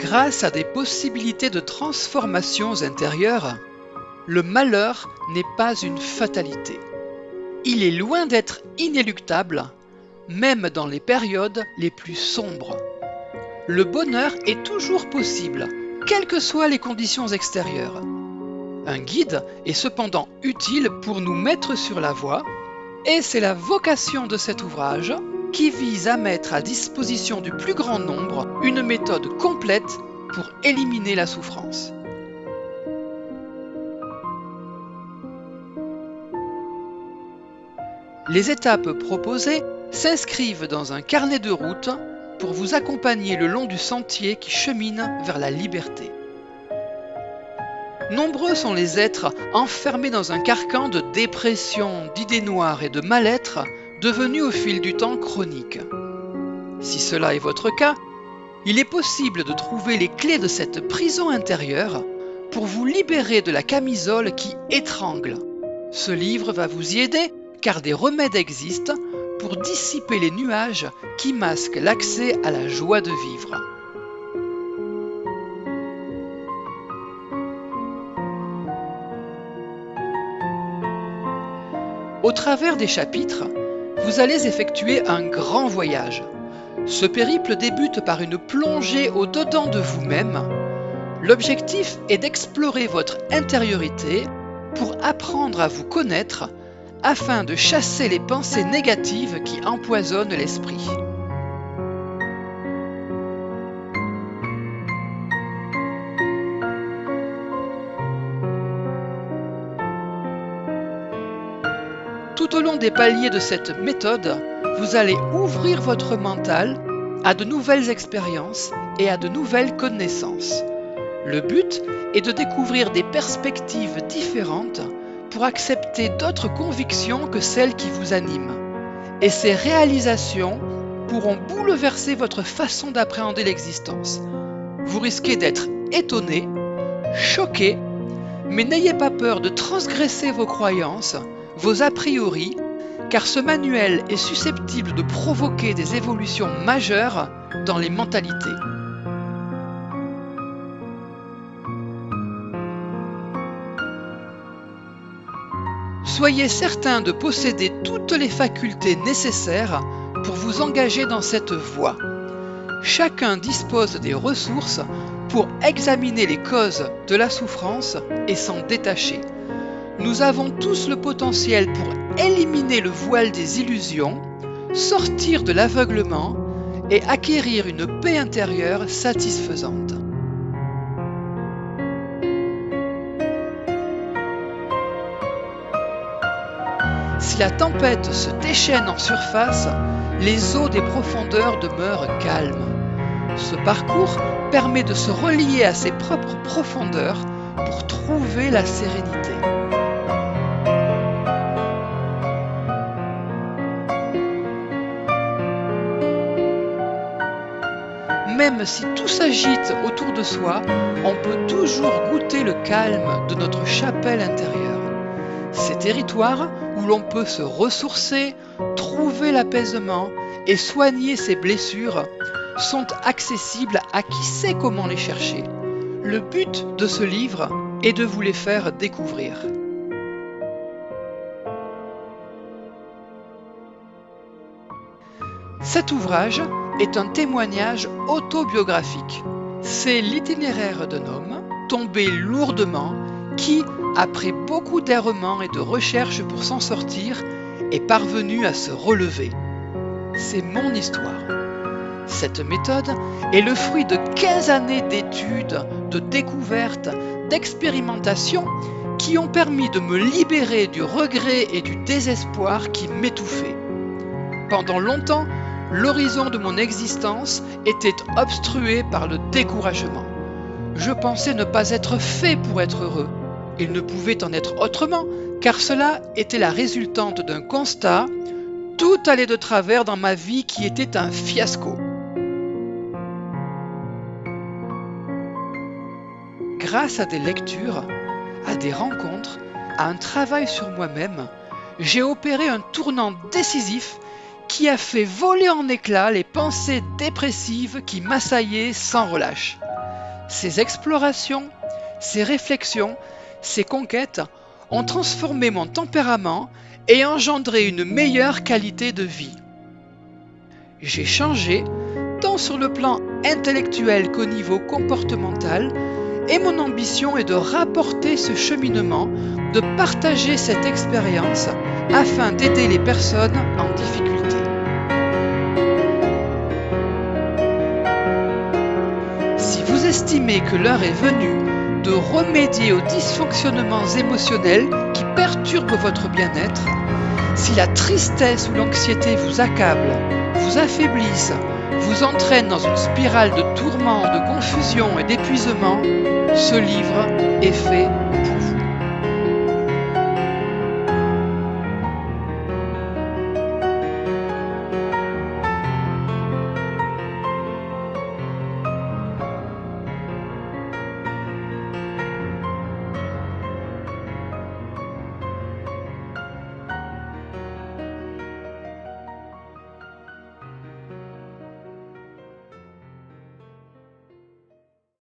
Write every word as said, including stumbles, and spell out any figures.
Grâce à des possibilités de transformations intérieures, le malheur n'est pas une fatalité. Il est loin d'être inéluctable, même dans les périodes les plus sombres. Le bonheur est toujours possible, quelles que soient les conditions extérieures. Un guide est cependant utile pour nous mettre sur la voie, et c'est la vocation de cet ouvrage qui vise à mettre à disposition du plus grand nombre une méthode complète pour éliminer la souffrance. Les étapes proposées s'inscrivent dans un carnet de route pour vous accompagner le long du sentier qui chemine vers la liberté. Nombreux sont les êtres enfermés dans un carcan de dépression, d'idées noires et de mal-être devenus au fil du temps chroniques. Si cela est votre cas, il est possible de trouver les clés de cette prison intérieure pour vous libérer de la camisole qui étrangle. Ce livre va vous y aider car des remèdes existent pour dissiper les nuages qui masquent l'accès à la joie de vivre. Au travers des chapitres, vous allez effectuer un grand voyage. Ce périple débute par une plongée au-dedans de vous-même. L'objectif est d'explorer votre intériorité pour apprendre à vous connaître afin de chasser les pensées négatives qui empoisonnent l'esprit. Tout au long des paliers de cette méthode, vous allez ouvrir votre mental à de nouvelles expériences et à de nouvelles connaissances. Le but est de découvrir des perspectives différentes pour accepter d'autres convictions que celles qui vous animent. Et ces réalisations pourront bouleverser votre façon d'appréhender l'existence. Vous risquez d'être étonné, choqué, mais n'ayez pas peur de transgresser vos croyances, vos a priori, car ce manuel est susceptible de provoquer des évolutions majeures dans les mentalités. Soyez certain de posséder toutes les facultés nécessaires pour vous engager dans cette voie. Chacun dispose des ressources pour examiner les causes de la souffrance et s'en détacher. Nous avons tous le potentiel pour éliminer le voile des illusions, sortir de l'aveuglement et acquérir une paix intérieure satisfaisante. Si la tempête se déchaîne en surface, les eaux des profondeurs demeurent calmes. Ce parcours permet de se relier à ses propres profondeurs pour trouver la sérénité. Même si tout s'agite autour de soi, on peut toujours goûter le calme de notre chapelle intérieure. Ces territoires où l'on peut se ressourcer, trouver l'apaisement et soigner ses blessures sont accessibles à qui sait comment les chercher. Le but de ce livre est de vous les faire découvrir. Cet ouvrage est un témoignage autobiographique. C'est l'itinéraire d'un homme tombé lourdement qui, après beaucoup d'errements et de recherches pour s'en sortir, est parvenu à se relever. C'est mon histoire. Cette méthode est le fruit de quinze années d'études, de découvertes, d'expérimentations qui ont permis de me libérer du regret et du désespoir qui m'étouffaient. Pendant longtemps, l'horizon de mon existence était obstrué par le découragement. Je pensais ne pas être fait pour être heureux. Il ne pouvait en être autrement, car cela était la résultante d'un constat. Tout allait de travers dans ma vie qui était un fiasco. Grâce à des lectures, à des rencontres, à un travail sur moi-même, j'ai opéré un tournant décisif qui a fait voler en éclats les pensées dépressives qui m'assaillaient sans relâche. Ces explorations, ces réflexions, ces conquêtes ont transformé mon tempérament et engendré une meilleure qualité de vie. J'ai changé, tant sur le plan intellectuel qu'au niveau comportemental, et mon ambition est de rapporter ce cheminement, de partager cette expérience afin d'aider les personnes en difficulté. Si vous estimez que l'heure est venue de remédier aux dysfonctionnements émotionnels qui perturbent votre bien-être, si la tristesse ou l'anxiété vous accable, vous affaiblissent, vous entraînent dans une spirale de tourments, de confusion et d'épuisement, ce livre est fait